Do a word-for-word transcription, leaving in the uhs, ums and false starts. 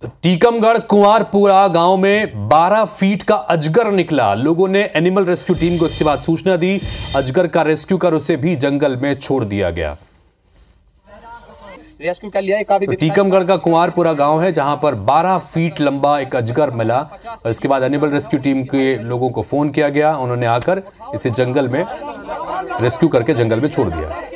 टीकमगढ़ कुंवारपुरा गांव में बारह फीट का अजगर निकला। लोगों ने एनिमल रेस्क्यू टीम को इसके बाद सूचना दी। अजगर का रेस्क्यू कर उसे भी जंगल में छोड़ दिया गया। रेस्क्यू कर लिया। काफी तो टीकमगढ़ का कुंवारपुरा गांव है जहां पर बारह फीट लंबा एक अजगर मिला और इसके बाद एनिमल रेस्क्यू टीम के लोगों को फोन किया गया। उन्होंने आकर इसे जंगल में रेस्क्यू करके जंगल में छोड़ दिया।